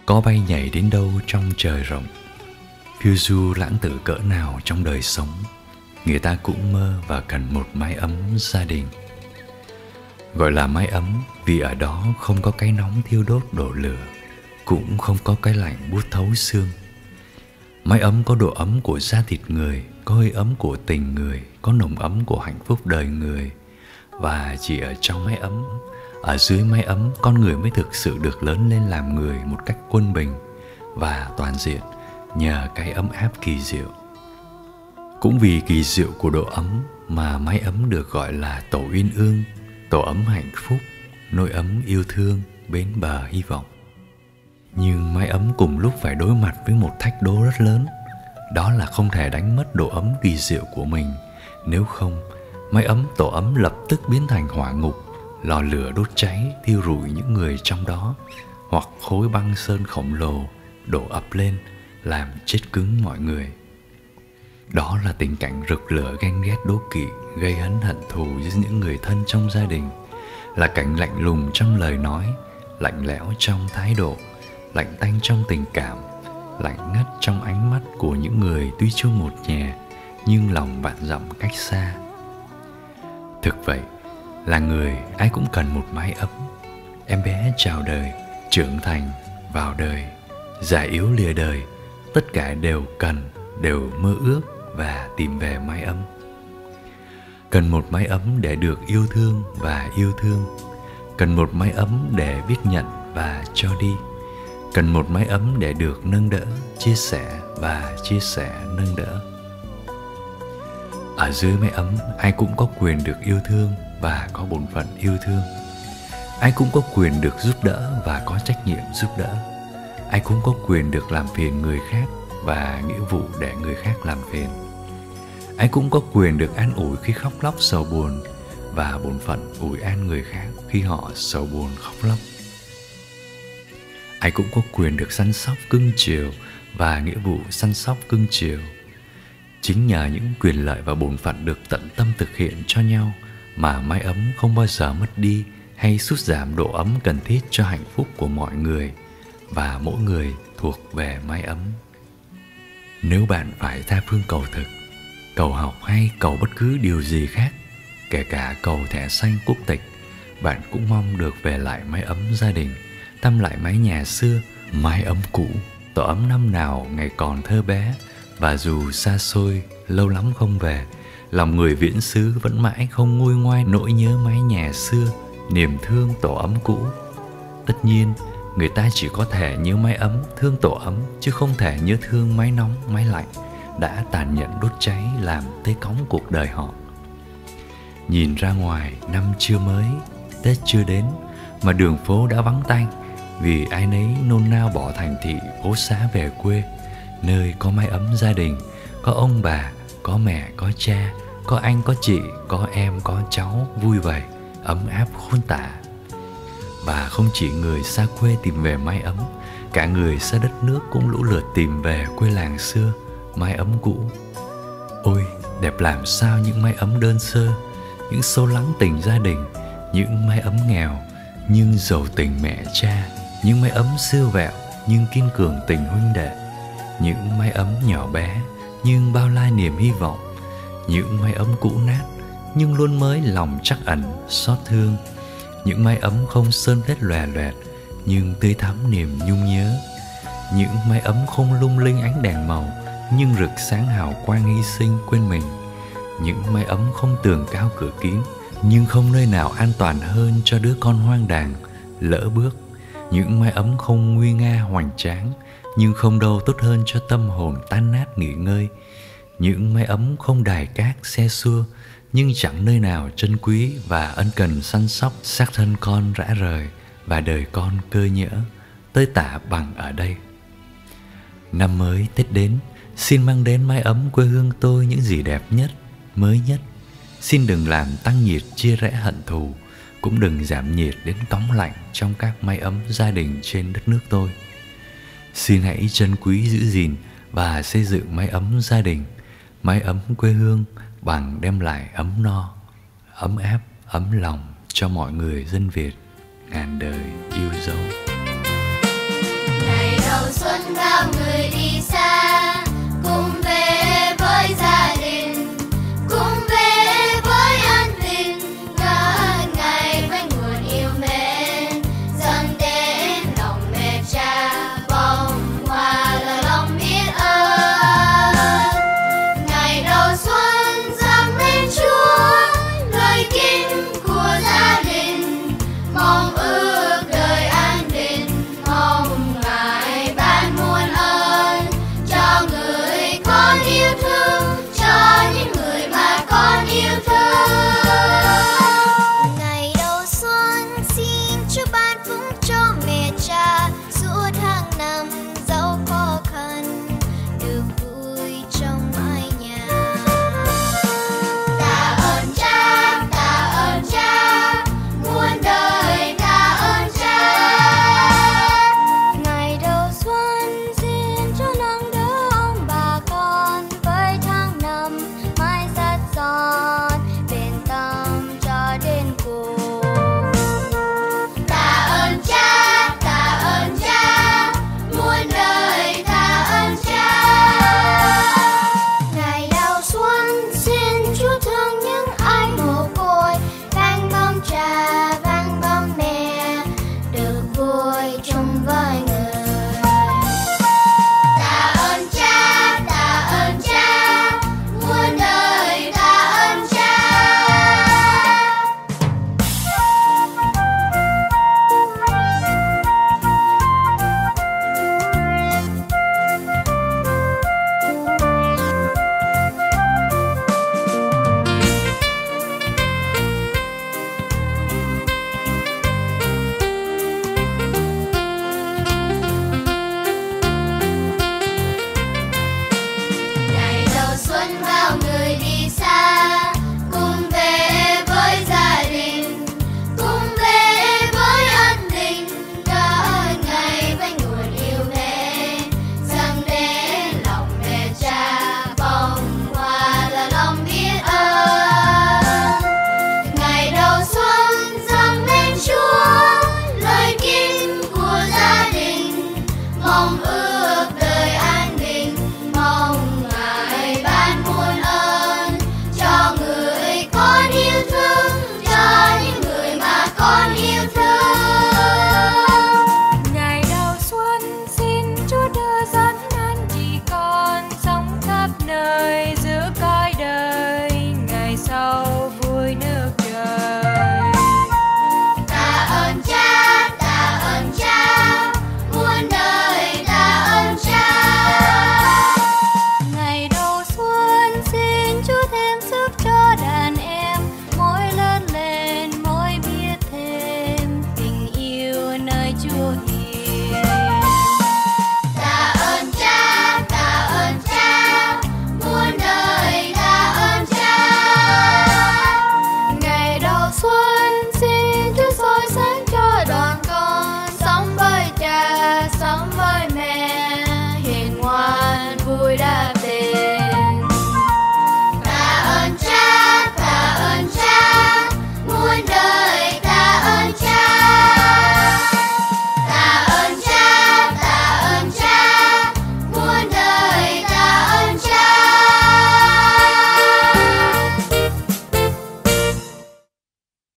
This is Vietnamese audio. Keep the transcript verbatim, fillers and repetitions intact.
có bay nhảy đến đâu trong trời rộng, phiêu du lãng tử cỡ nào trong đời sống, người ta cũng mơ và cần một mái ấm gia đình. Gọi là mái ấm vì ở đó không có cái nóng thiêu đốt đổ lửa, cũng không có cái lạnh buốt thấu xương. Mái ấm có độ ấm của da thịt người, có hơi ấm của tình người, có nồng ấm của hạnh phúc đời người. Và chỉ ở trong mái ấm, ở dưới mái ấm, con người mới thực sự được lớn lên làm người một cách quân bình và toàn diện nhờ cái ấm áp kỳ diệu. Cũng vì kỳ diệu của độ ấm mà mái ấm được gọi là tổ uyên ương, tổ ấm hạnh phúc, nỗi ấm yêu thương, bến bờ hy vọng. Nhưng mái ấm cùng lúc phải đối mặt với một thách đố rất lớn, đó là không thể đánh mất độ ấm kỳ diệu của mình. Nếu không, mái ấm tổ ấm lập tức biến thành hỏa ngục, lò lửa đốt cháy thiêu rụi những người trong đó, hoặc khối băng sơn khổng lồ đổ ập lên làm chết cứng mọi người. Đó là tình cảnh rực lửa ganh ghét đố kỵ, gây hấn hận thù với những người thân trong gia đình, là cảnh lạnh lùng trong lời nói, lạnh lẽo trong thái độ, lạnh tanh trong tình cảm, lạnh ngắt trong ánh mắt của những người tuy chung một nhà nhưng lòng vạn dặm cách xa. Thực vậy, là người ai cũng cần một mái ấm. Em bé chào đời, trưởng thành, vào đời, già yếu lìa đời, tất cả đều cần, đều mơ ước và tìm về mái ấm. Cần một mái ấm để được yêu thương và yêu thương, cần một mái ấm để biết nhận và cho đi, cần một mái ấm để được nâng đỡ, chia sẻ và chia sẻ nâng đỡ. Ở dưới mái ấm, ai cũng có quyền được yêu thương và có bổn phận yêu thương. Ai cũng có quyền được giúp đỡ và có trách nhiệm giúp đỡ. Ai cũng có quyền được làm phiền người khác và nghĩa vụ để người khác làm phiền. Ai cũng có quyền được an ủi khi khóc lóc sầu buồn và bổn phận ủi an người khác khi họ sầu buồn khóc lóc. Ai cũng có quyền được săn sóc cưng chiều và nghĩa vụ săn sóc cưng chiều. Chính nhờ những quyền lợi và bổn phận được tận tâm thực hiện cho nhau mà mái ấm không bao giờ mất đi hay sút giảm độ ấm cần thiết cho hạnh phúc của mọi người, và mỗi người thuộc về mái ấm. Nếu bạn phải tha phương cầu thực, cầu học hay cầu bất cứ điều gì khác, kể cả cầu thẻ xanh quốc tịch, bạn cũng mong được về lại mái ấm gia đình, thăm lại mái nhà xưa, mái ấm cũ, tổ ấm năm nào ngày còn thơ bé. Và dù xa xôi, lâu lắm không về, lòng người viễn xứ vẫn mãi không nguôi ngoai nỗi nhớ mái nhà xưa, niềm thương tổ ấm cũ. Tất nhiên, người ta chỉ có thể nhớ mái ấm, thương tổ ấm, chứ không thể nhớ thương mái nóng, mái lạnh đã tàn nhẫn đốt cháy làm tê cóng cuộc đời họ. Nhìn ra ngoài, năm chưa mới, Tết chưa đến, mà đường phố đã vắng tanh, vì ai nấy nôn nao bỏ thành thị phố xá về quê, nơi có mái ấm gia đình, có ông bà, có mẹ, có cha, có anh, có chị, có em, có cháu, vui vầy, ấm áp khôn tả. Và không chỉ người xa quê tìm về mái ấm, cả người xa đất nước cũng lũ lượt tìm về quê làng xưa, mái ấm cũ. Ôi, đẹp làm sao những mái ấm đơn sơ, những sâu lắng tình gia đình, những mái ấm nghèo nhưng giàu tình mẹ cha, những mái ấm siêu vẹo nhưng kiên cường tình huynh đệ, những mái ấm nhỏ bé nhưng bao la niềm hy vọng, những mái ấm cũ nát nhưng luôn mới lòng trắc ẩn xót thương, những mái ấm không sơn vết lòe loẹt nhưng tươi thắm niềm nhung nhớ, những mái ấm không lung linh ánh đèn màu nhưng rực sáng hào quang hy sinh quên mình, những mái ấm không tường cao cửa kín nhưng không nơi nào an toàn hơn cho đứa con hoang đàng lỡ bước, những mái ấm không nguy nga hoành tráng nhưng không đâu tốt hơn cho tâm hồn tan nát nghỉ ngơi, những mái ấm không đài cát xe xua nhưng chẳng nơi nào trân quý và ân cần săn sóc xác thân con rã rời và đời con cơ nhỡ, tới tả bằng ở đây. Năm mới Tết đến, xin mang đến mái ấm quê hương tôi những gì đẹp nhất, mới nhất. Xin đừng làm tăng nhiệt chia rẽ hận thù, cũng đừng giảm nhiệt đến cóng lạnh trong các mái ấm gia đình trên đất nước tôi. Xin hãy trân quý giữ gìn và xây dựng mái ấm gia đình, mái ấm quê hương bằng đem lại ấm no, ấm áp, ấm lòng cho mọi người dân Việt ngàn đời yêu dấu. xuân bao người đi xa, cùng về với gia đình, cùng về với ân tình, ngỡ ngày với nguồn yêu mến dâng đến lòng mẹ cha. Bông hoa là lòng biết ơn, ngày đầu xuân dâng lên Chúa lời kinh của gia đình, mong ước đời an định, mong Ngài ban muôn ơn cho người con yêu thương, cho những người mà con yêu thương. Ngày đầu xuân xin Chúa ban phúc cho mẹ cha, suốt tháng năm dẫu khó khăn được vui trong mái nhà. Tạ ơn cha, tạ ơn cha, muôn đời tạ ơn cha. Ngày đầu xuân xin Chúa nâng đỡ ông bà con, với tháng năm mãi rất giòn bền tâm cho đến cùng. Tạ ơn cha, tạ ơn cha, muôn đời tạ ơn cha. Ngày đầu xuân xin Chúa thương những ai mồ côi, vang bóng cha, vang bóng mẹ, được vui chung với người. Tạ ơn cha, tạ ơn cha, muôn đời tạ ơn cha. Ngày đầu xuân bao người đi xa, cùng về với gia đình, cùng về với ân tình, ngỡ ngày với nguồn yêu mến dâng đến lòng mẹ cha. Bông hoa là lòng biết ơn, ngày đầu xuân dâng lên Chúa lời kinh của gia đình, mong ước đời an định, mong Ngài ban muôn ơn cho người con yêu thương, cho những người mà con yêu thương. Ngày đầu xuân xin Chúa đưa dẫn anh chị con sống khắp nơi giữa cõi đời, ngày sau vui nước trời. Tạ ơn cha, tạ ơn cha, muôn đời tạ ơn cha. Ngày đầu xuân xin Chúa thêm sức cho đàn em, mỗi lớn lên mỗi biết thêm tình yêu nơi Chúa.